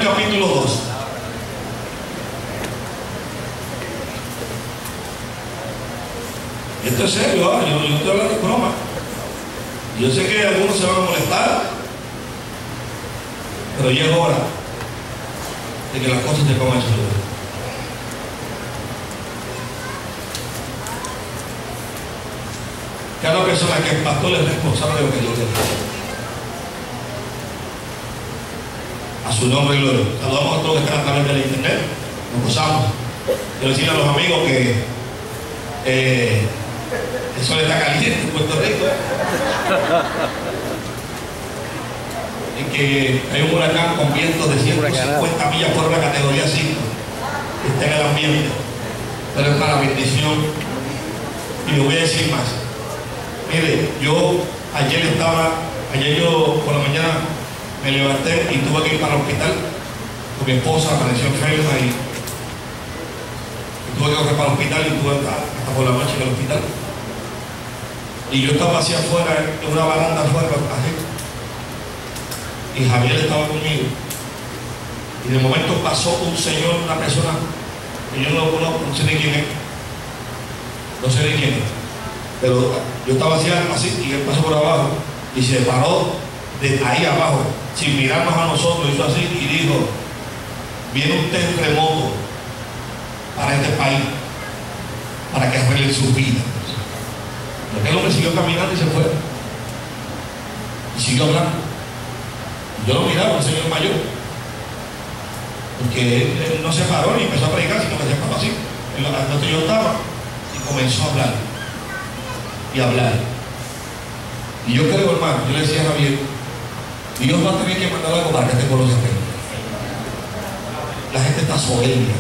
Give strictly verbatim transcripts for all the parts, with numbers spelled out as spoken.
Capítulo dos. Esto es serio, ¿eh? yo, yo estoy hablando de broma. Yo sé que algunos se van a molestar, pero ya es hora de que las cosas se pongan en su lugar. Cada persona que es pastor es responsable de lo que Dios le da. A su nombre y gloria. Saludamos a todos los que están a través de la internet. Nos gozamos. Quiero decirle a los amigos que eh, el sol está caliente en Puerto Rico. Y que hay un huracán con vientos de ciento cincuenta millas por hora, categoría cinco. Que está en el ambiente. Pero es para bendición. Y le voy a decir más. Mire, yo ayer estaba, ayer yo por la mañana me levanté y tuve que ir para el hospital con mi esposa, apareció enferma y, y tuve que ir para el hospital y tuve hasta, hasta por la noche en el hospital. Y yo estaba así afuera, en una baranda afuera, así. Y Javier estaba conmigo. Y de momento pasó un señor, una persona que yo no lo conozco, no sé ni quién es. No sé ni quién es. Pero yo estaba así, así y él pasó por abajo y se paró de ahí abajo, sin mirarnos a nosotros, hizo así y dijo: viene un terremoto para este país, para que arreglen su vida. Porque el hombre siguió caminando y se fue. Y siguió hablando. Yo lo miraba, el señor mayor, porque él, él no se paró ni empezó a predicar, sino que se paró así, en donde yo estaba, y comenzó a hablar. Y hablar. Y yo creo, hermano, yo le decía a Javier, Dios va a tener que mandar algo para que este pueblo se arregle. La gente está soberbia.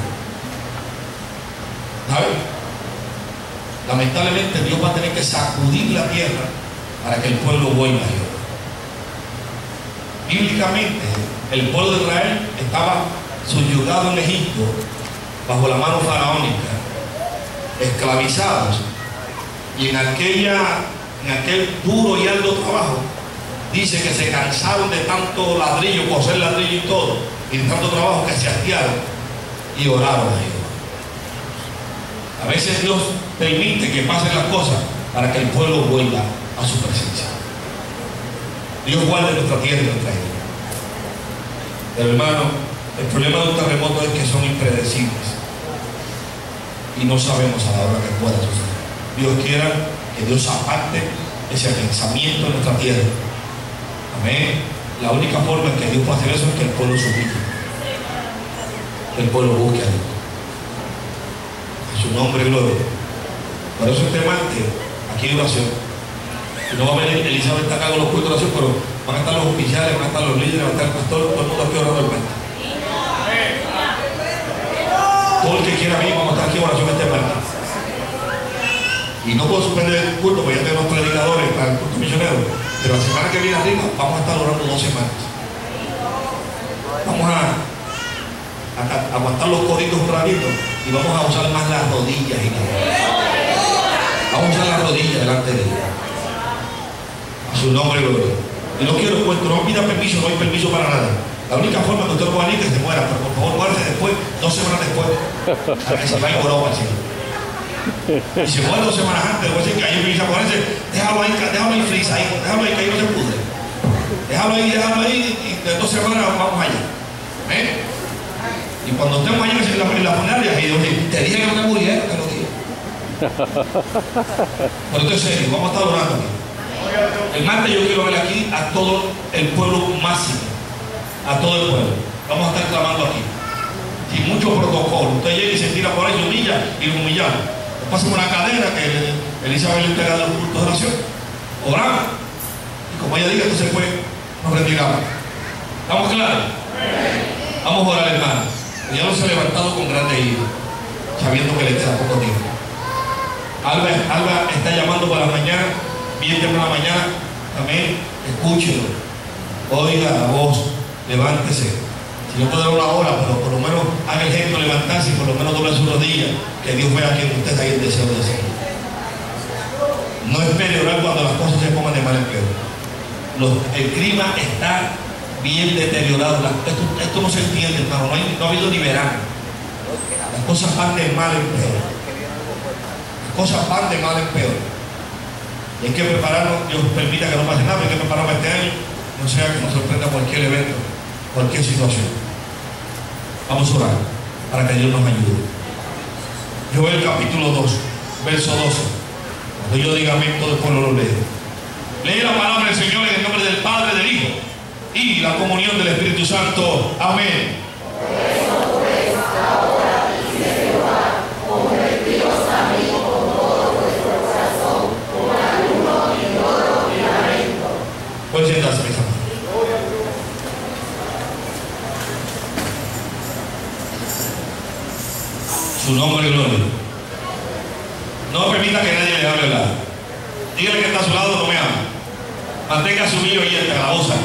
¿Sabes? Lamentablemente Dios va a tener que sacudir la tierra para que el pueblo vuelva a Dios. Bíblicamente, el pueblo de Israel estaba subyugado en Egipto bajo la mano faraónica, esclavizados. Y en, aquella, en aquel duro y arduo trabajo, dice que se cansaron de tanto ladrillo, coser ladrillo y todo, y de tanto trabajo que se hastiaron y oraron a Dios. A veces Dios permite que pasen las cosas para que el pueblo vuelva a su presencia. Dios guarde nuestra tierra y nuestra isla. Pero hermano, el problema de un terremoto es que son impredecibles y no sabemos a la hora que pueda suceder. Dios quiera que Dios aparte ese pensamiento en nuestra tierra. Amén. La única forma en que Dios puede hacer eso es que el pueblo suplique, que el pueblo busque a Dios. En su nombre, gloria. Por eso este martes, aquí hay oración. Y no va a venir Elizabeth está acá con los cultos de oración, pero van a estar los oficiales, van a estar los líderes, va a estar el pastor, todo el mundo aquí orando al martes. Todo el que quiera venir, vamos a estar aquí en oración este martes. Y no puedo suspender el culto porque ya tenemos predicadores para el culto misionero, pero la semana que viene arriba vamos a estar orando dos semanas. Vamos a, a, a aguantar los coditos un ratito y vamos a usar más las rodillas y nada. Vamos a usar las rodillas delante de Dios. A su nombre, gloria. Y no quiero cuento, no pida permiso, no hay permiso para nada. La única forma que usted lo pueda ir es que se muera, pero por favor muérase después, dos semanas después, para que se vaya por agua al cielo. Y si muere dos semanas antes, le voy a decir que ahí empieza a ponerse, déjalo ahí, déjalo ahí frisa ahí, déjalo ahí que ahí no se pudre. Déjalo ahí, déjalo ahí, y de dos semanas vamos allá. ¿Ven? Y cuando estemos allá en la, en la funeraria, y Dios dice, te dije que no te murieron, te lo dije. Pero esto es serio, vamos a estar orando aquí. El martes yo quiero ver aquí a todo el pueblo máximo, a todo el pueblo. Vamos a estar clamando aquí. Sin mucho protocolo. Usted llega y se tira por ahí, se humilla y lo humillamos. Pasa por una cadena que Elizabeth le entrega los cultos de oración. Oramos. Y como ella diga, entonces pues nos retiramos. ¿Estamos claros? Vamos a orar, hermano. Ya nos ha levantado con grande ira, sabiendo que le queda poco tiempo. Alba, Alba está llamando por la mañana, bien temprano la mañana. Amén. Escúchelo. Oiga la voz. Levántese. Si no puede dar una hora, pero por lo menos haga el gesto de levantarse y por lo menos doble sus rodillas, que Dios vea que usted hay el deseo de hacerlo. No espere orar cuando las cosas se pongan de mal en peor. Los, el clima está bien deteriorado. Esto, esto no se entiende, hermano. No, hay, no ha habido ni verano. Las cosas van de mal en peor. Las cosas van de mal en peor. Y hay que prepararnos. Dios permita que no pase nada, hay que prepararnos este año. No sea que nos sorprenda cualquier evento, cualquier situación. Vamos a orar para que Dios nos ayude. Joel capítulo dos, verso doce. Cuando yo diga amén, todo el pueblo lo lee. Lee la palabra del Señor en el nombre del Padre, del Hijo y la comunión del Espíritu Santo. Amén. Pueden sentarse, mis amados. Su nombre y gloria. No permita que nadie le hable al lado. Dígale que está a su lado, no me ama. Mantenga su oído abierto, la voz.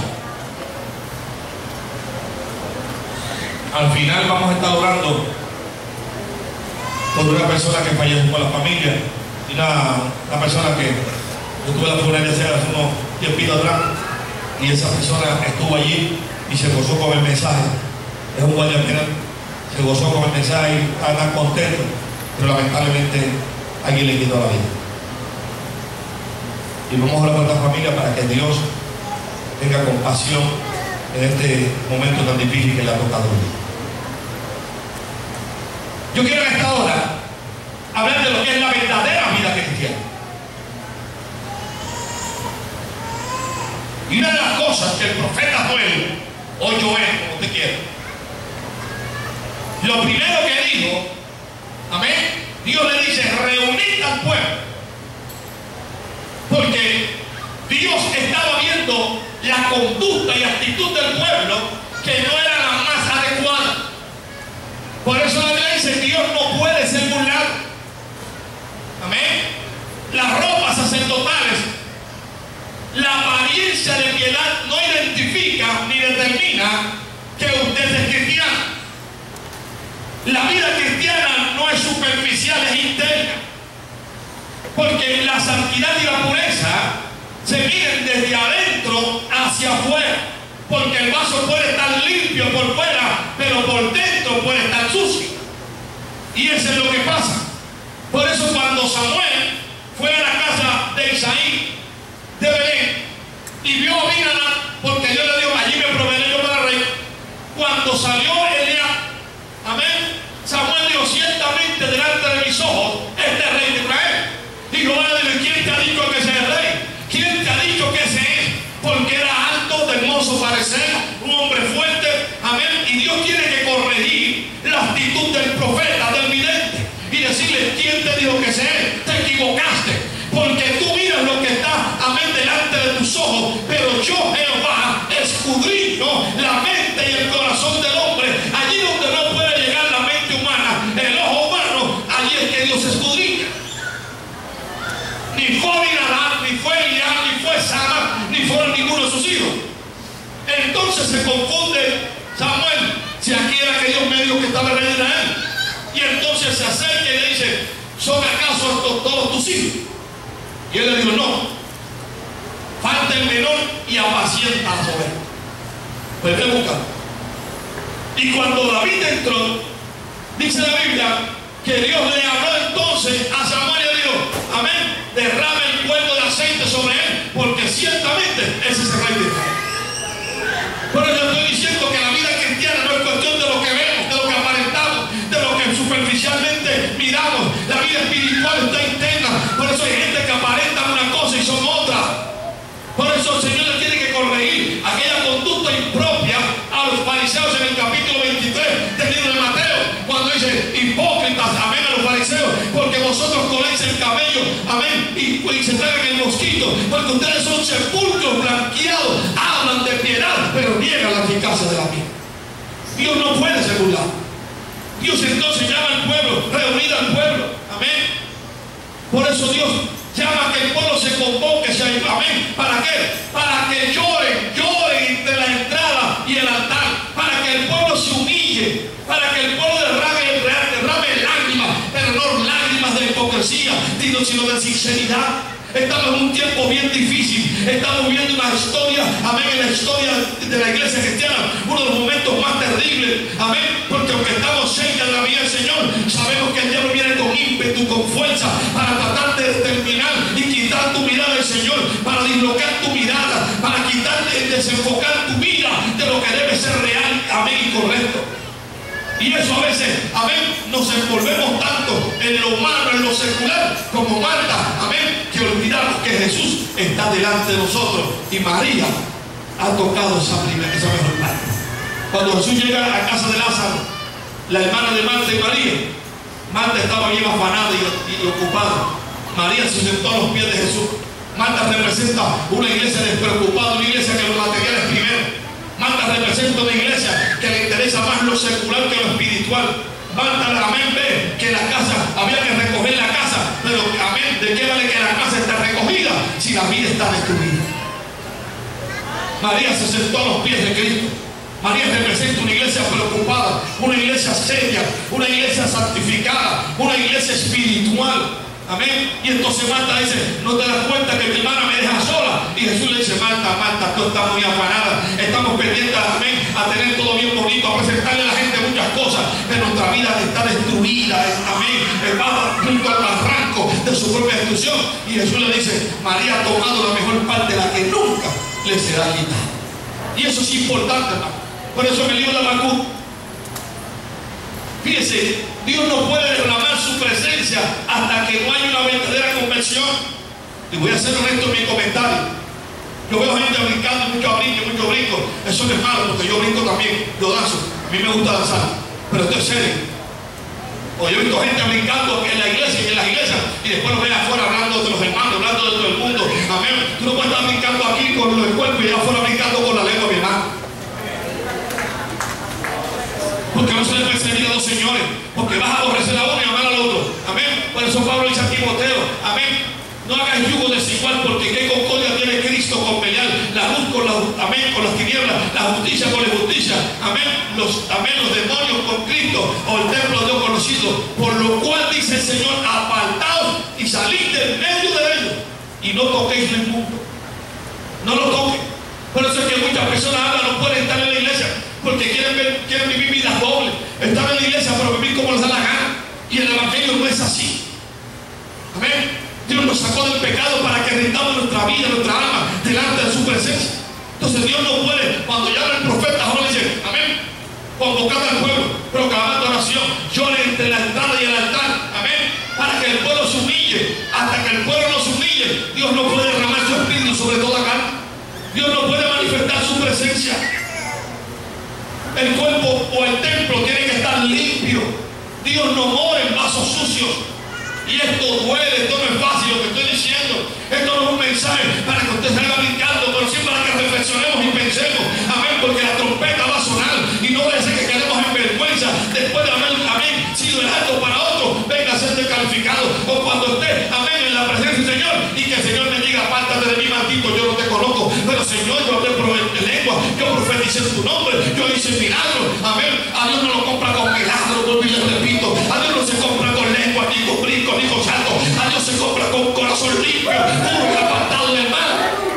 Al final vamos a estar orando por una persona que falleció con la familia. Y una, una persona que yo tuve la funeraria hace unos tiempitos atrás. Y esa persona estuvo allí y se gozó con el mensaje. Es un guardia penal. Se gozó con el mensaje y está tan contento. Pero lamentablemente alguien le quitó la vida. Y vamos a orar por esta familia para que Dios tenga compasión en este momento tan difícil que le ha tocado vivir. Yo quiero en esta hora hablar de lo que es la verdadera vida cristiana. Y una de las cosas que el profeta Joel, o Joel, como usted quiera, lo primero que dijo, amén, Dios le dice, reunid al pueblo. Porque Dios estaba viendo la conducta y actitud del pueblo que no era la más adecuada. Por eso la Biblia dice, Dios no puede ser burlado. Amén. Las ropas sacerdotales, la apariencia de piedad no identifica ni determina que usted es cristiano. La vida cristiana no es superficial, es interna. Porque la santidad y la pureza se miden desde adentro hacia afuera. Porque el vaso puede estar limpio por fuera, pero por dentro puede estar sucio. Y eso es lo que pasa. Por eso cuando Samuel fue a la casa de Isaí, de Belén, y vio a Abinadab, porque Dios le dijo, allí me proveeré yo para rey. Cuando salió Eliab, amén, Samuel dijo, ciertamente delante de mis ojos este rey de Israel. Dijo, vale, ¿quién te ha dicho que ese es el rey? ¿Quién te ha dicho que ese es? Porque era alto, de hermoso parecer, un hombre fuerte, amén. Y Dios tiene que corregir la actitud del profeta, del vidente, y decirle, ¿quién te dijo que ese es? Te equivocaste, porque tú miras lo que está, amén, delante de tus ojos, pero yo, Jehová, escudriño la mente y el corazón del hombre. Allí donde no puede llegar la mente humana, el ojo humano, allí es que Dios escudriña. Ni fue Abinadab, ni fue Eliab, ni fue Sama, ni fueron ninguno de sus hijos. Entonces se confunde Samuel, si aquí era que Dios me dijo que estaba el rey de Israel. Y entonces se acerca y le dice, ¿son acaso estos todos tus hijos? Y él le dijo, no, falta el menor y apacienta las ovejas. Pues ve buscando. Y cuando David entró, dice la Biblia que Dios le habló entonces a Samuel y le dijo, amén, derrame el cuerno de aceite sobre él, porque ciertamente ese es el rey de Israel. Pero yo estoy diciendo que la vida cristiana no es cuestión de lo que vemos, de lo que aparentamos, de lo que superficialmente miramos. La vida espiritual está interna. Por eso hay gente que aparenta una cosa y son otra. Por eso el Señor le tiene que corregir aquella conducta impropia a los fariseos en el capítulo veintitrés del libro de Mateo, cuando dice, hipócritas, amén, a los fariseos, porque vosotros coléis el cabello, amén, y, y se tragan el mosquito, porque ustedes son sepulcros blanqueados, hablan de piedad, pero niegan la eficacia de la vida. Dios no puede ser burlado. Dios entonces llama al pueblo, reunir al pueblo, amén. Por eso Dios llama a que el pueblo se convoque, se, amén. ¿Para qué? Para que lloren, lloren entre la entrada y el altar, para que el pueblo se humille, para que el pueblo derrame, derrame lágrimas, pero no lágrimas de hipocresía, sino de sinceridad. Estamos en un tiempo bien difícil. Estamos viendo una historia, amén, en la historia de la iglesia cristiana, uno de los momentos más terribles, amén, porque aunque estamos cerca de la vida del Señor, sabemos que el diablo viene con ímpetu, con fuerza, para tratar de determinar y quitar tu mirada del Señor, para dislocar tu mirada, para quitarte, desenfocar tu vida de lo que debe ser real, amén, y correcto. Y eso a veces, amén, nos envolvemos tanto en lo humano, en lo secular, como Marta, amén, que olvidamos que Jesús está delante de nosotros. Y María ha tocado esa, primera, esa mejor parte. Cuando Jesús llega a casa de Lázaro, la hermana de Marta y María, Marta estaba bien afanada y, y ocupada. María se sentó a los pies de Jesús. Marta representa una iglesia despreocupada, una iglesia que los materiales primero. Marta representa una iglesia que le interesa más lo secular que lo espiritual. Marta, amén, ve que la casa, había que recoger la casa, pero amén, ¿de qué vale que la casa esté recogida si la vida está destruida? María se sentó a los pies de Cristo. María representa una iglesia preocupada, una iglesia seria, una iglesia santificada, una iglesia espiritual. Amén. Y entonces Marta dice, ¿no te das cuenta que mi hermana me deja sola? Y Jesús le dice, Marta, Marta, tú estás muy afanada. Estamos pendientes, amén, a tener todo bien bonito, a presentarle a la gente muchas cosas, pero nuestra vida está destruida, amén, va junto al barranco de su propia destrucción. Y Jesús le dice, María ha tomado la mejor parte, la que nunca le será quitada. Y eso es importante, hermano. Por eso en el libro de Habacuc, fíjese, Dios no puede derramar su presencia hasta que no haya una verdadera conversión. Y voy a ser honesto en mi comentario. Yo veo gente brincando, mucho brinco, mucho brinco. Eso no es malo, porque yo brinco también, yo danzo. A mí me gusta danzar, pero esto es serio. O yo he visto gente brincando en la iglesia y en las iglesias, y después los ven afuera hablando de los hermanos, hablando de todo el mundo. Amén. Tú no puedes estar brincando aquí con el cuerpo y allá afuera brincando con la lengua, mi hermano. Porque no se le puede servir a dos señores, porque vas a aborrecer a uno y amar al otro. Amén. Por eso Pablo dice a Timoteo, amén, no hagas yugo desigual, porque qué concordia tiene Cristo con Belial, la luz con la, amén, con las tinieblas, la justicia con la injusticia, amén, los, amén, los demonios con Cristo, o el templo de Dios conocido. Por lo cual dice el Señor, apartaos y salid del medio de ellos, y no toquéis el mundo. No lo toquen. Por eso es que muchas personas ahora no pueden estar en la iglesia, porque quieren, ver, quieren vivir vidas dobles. Están en la iglesia pero vivir como les da la gana. Y el evangelio no es así. Amén. Dios nos sacó del pecado para que rindamos nuestra vida, nuestra alma delante de su presencia. Entonces Dios no puede, cuando llama el profeta, ahora dice, amén, convocad al pueblo, proclamando oración, llore entre la entrada y el altar, amén, para que el pueblo se humille. Hasta que el pueblo no se humille, Dios no puede derramar su espíritu sobre toda carne. Dios no puede manifestar su presencia. El cuerpo o el templo tiene que estar limpio. Dios no mora en vasos sucios. Y esto duele, esto no es fácil lo que estoy diciendo. Esto no es un mensaje para que usted salga brincando, pero sí para que reflexionemos y pensemos. Amén, porque la trompeta va a sonar y no debe ser que quedemos en vergüenza después de haber, amén, sido el alto para otro, venga a ser descalificado. O cuando esté, amén, en la presencia del Señor y que el Señor me diga, apártate de mí, maldito, yo no te conozco. Pero Señor, yo hablé por lengua, yo profeticé en tu nombre, yo hice milagros. Amén. A Dios no lo compra con milagros, vuelvo y les repito. A Dios no se compra con lengua, ni con brinco, ni con salto. A Dios se compra con corazón limpio, puro y apartado del mal.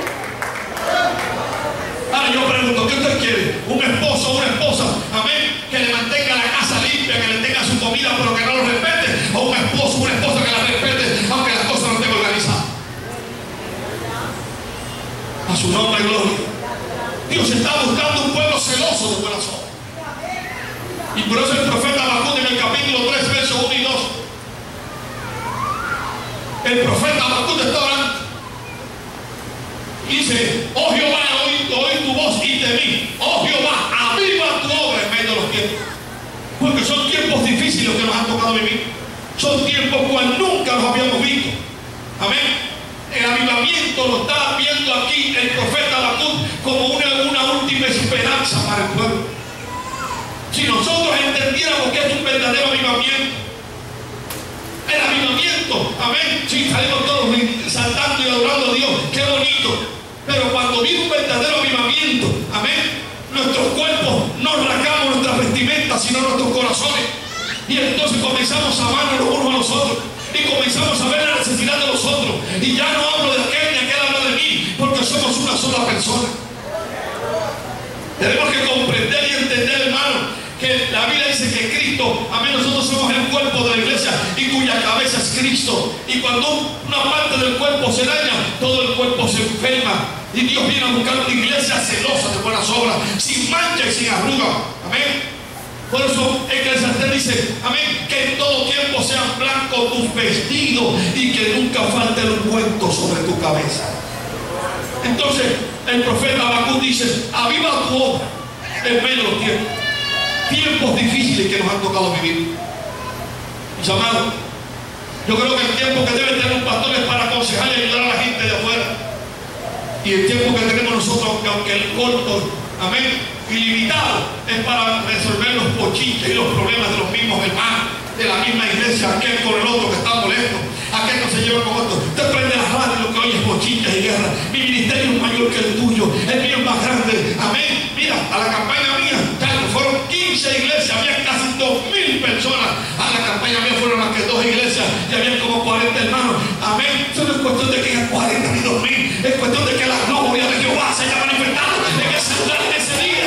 Ahora yo pregunto, ¿qué usted quiere? ¿Un esposo o una esposa, amén, que le mantenga la casa limpia, que le tenga su comida pero que no lo respete? ¿O un esposo o una esposa que la respete aunque las cosas no estén organizadas? A su nombre y gloria. Dios está buscando un pueblo celoso de buenas obras. Y por eso el profeta Habacuc en el capítulo tres, versos uno y dos. El profeta Habacuc está hablando. Dice, oh Jehová, oí, oí tu voz y temí. Oh Jehová, aviva tu obra en medio de los tiempos. Porque son tiempos difíciles los que nos han tocado vivir. Son tiempos cual nunca los habíamos visto. Amén. El avivamiento lo está viendo aquí el profeta Habacuc como una, una última esperanza para el pueblo. Si nosotros entendiéramos que es un verdadero avivamiento, el avivamiento, amén, si salimos todos saltando y adorando a Dios, qué bonito. Pero cuando viene un verdadero avivamiento, amén, nuestros cuerpos no rasgamos nuestras vestimentas, sino nuestros corazones. Y entonces comenzamos a amarnos los unos a los otros. Y y comenzamos a ver la necesidad de los otros. Y ya no hablo de aquel ni aquel habla de mí, porque somos una sola persona. Tenemos que comprender y entender, hermano, que la Biblia dice que Cristo, amén, nosotros somos el cuerpo de la iglesia y cuya cabeza es Cristo. Y cuando una parte del cuerpo se daña, todo el cuerpo se enferma. Y Dios viene a buscar una iglesia celosa de buenas obras, sin mancha y sin arruga. Amén. Por eso Eclesiastés dice, amén, que en todo tiempo sean blancos tus vestidos y que nunca falte el ungüento sobre tu cabeza. Entonces el profeta Habacuc dice, aviva tu obra en medio de los tiempos. Tiempos difíciles que nos han tocado vivir. Mis amados, yo creo que el tiempo que debe tener un pastor es para aconsejar y ayudar a la gente de afuera. Y el tiempo que tenemos nosotros, aunque el corto, amén, ilimitado, es para resolver los bochinches y los problemas de los mismos hermanos, de la misma iglesia, aquel con el otro que está molesto, aquel no se lleva con otro. Usted prende la radio y lo que oye es bochinches y guerra. Mi ministerio es mayor que el tuyo, el mío es más grande. Amén. Mira, a la campaña mía, fueron quince iglesias, había casi dos mil personas. A la campaña mía fueron más que dos iglesias y había como cuarenta hermanos. Amén. Eso no es cuestión de que haya cuarenta ni dos mil, es cuestión de que la gloria de Jehová se haya manifestado en ese lugar, en ese día.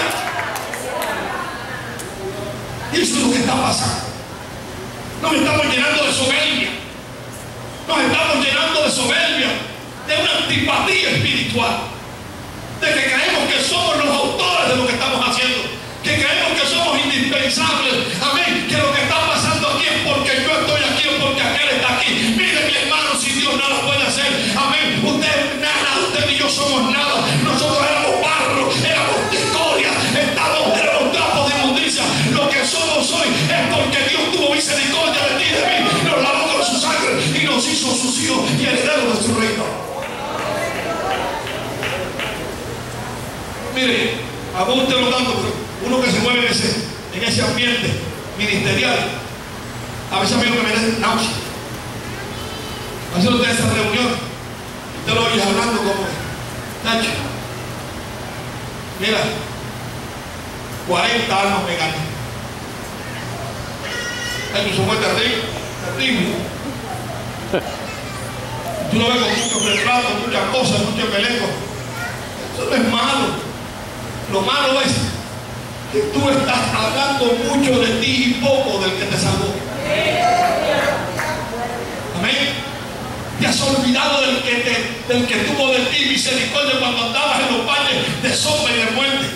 Y eso es lo que está pasando. Nos estamos llenando de soberbia. Nos estamos llenando de soberbia, de una antipatía espiritual, de que creemos que somos los autores de lo que estamos haciendo, que creemos que somos indispensables. Amén. Que lo que está pasando aquí es porque yo estoy aquí o porque aquel está aquí. Mire, mi hermano, si Dios nada puede hacer. Amén. Usted nada, usted y yo somos nada. Nosotros éramos barro, éramos escoria, estamos, éramos trapos de inmundicia. Lo que somos hoy es porque Dios tuvo misericordia de ti y de mí. Nos lavó con su sangre y nos hizo sus hijos y herederos de su reino. Mire, apúntelo tanto. Uno que se mueve en ese, en ese ambiente ministerial, a veces a mí lo que me da es náusea. A veces usted esa reunión, usted lo oye hablando como Nacho. Mira, cuarenta años me gané. Eso fue terrible, terrible. Tú lo ves con muchos retratos, muchas cosas, muchos pelecos. Eso no es malo. Lo malo es que tú estás hablando mucho de ti y poco del que te salvó. Amén. Te has olvidado del que, te, del que tuvo de ti misericordia cuando andabas en los valles de sombra y de muerte.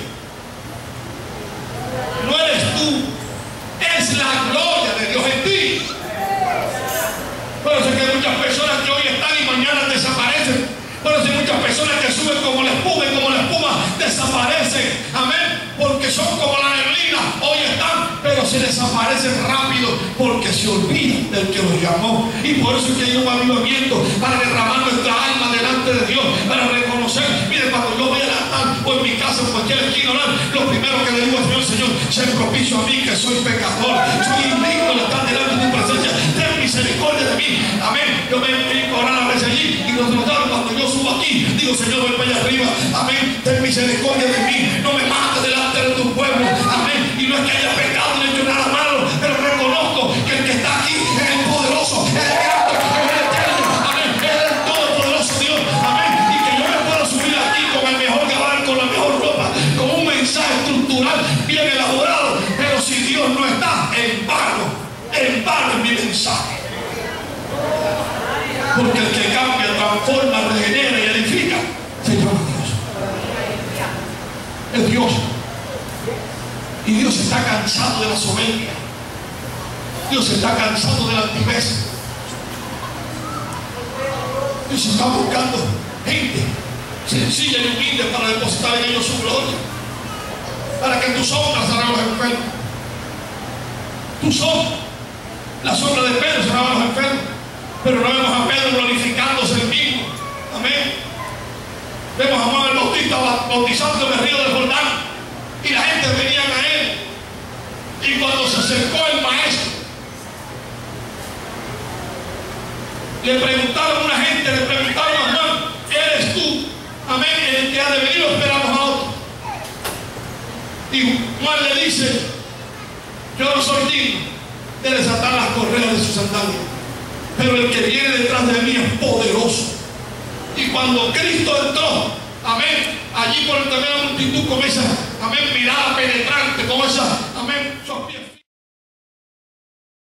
No eres tú, es la gloria de Dios en ti. Por eso es que hay muchas personas que hoy están y mañana desaparecen. Por eso hay muchas personas que suben como la espuma y como la espuma desaparecen. Amén. Porque son como la neblina, hoy están, pero se desaparecen rápido porque se olvidan del que los llamó. Y por eso es que hay un avivamiento para derramar nuestra alma delante de Dios, para reconocer. Mire, cuando yo voy al altar o en mi casa o en cualquier esquina orar, lo primero que le digo al Señor, Señor, sé propicio a mí que soy pecador, soy indigno de estar delante de tu presencia, ten misericordia de mí. Amén. Yo me dedico a orar a veces allí y los notaron cuando yo subo aquí, digo, Señor, voy para allá arriba. Amén. Ten misericordia de mí, no me mates delante de tu pueblo. Amén. Y no es que haya pecado ni hecho nada malo, pero reconozco que el que está aquí es el poderoso, es el grande, es el eterno. Amén. Es el todopoderoso Dios. Amén. Y que yo me puedo subir aquí con el mejor cabal, con la mejor ropa, con un mensaje estructural bien elaborado, pero si Dios no está, en vano, en vano es mi mensaje. Porque el que cambia, transforma, regenera y edifica se llama Dios. Es Dios. Y Dios está cansado de la soberbia. Dios está cansado de la altivez. Dios está buscando gente sencilla y humilde para depositar en ellos su gloria, para que en tu sombra serán los enfermos. Tu sombra, la sombra de Pedro, serán los enfermos. Pero no vemos a Pedro glorificándose el mismo. Amén. Vemos a Juan el Bautista bautizando en el río del Jordán y la gente venía a él. Y cuando se acercó el maestro, le preguntaron a una gente, le preguntaron a Juan, ¿eres tú, amén, el que ha de venir o esperamos a otro? Y Juan le dice, yo no soy digno de desatar las correas de su sandalia. pero el que viene detrás de mí es poderoso. Y cuando Cristo entró, amén, allí por el también la multitud con esa, amén, mirada penetrante, con esa, amén,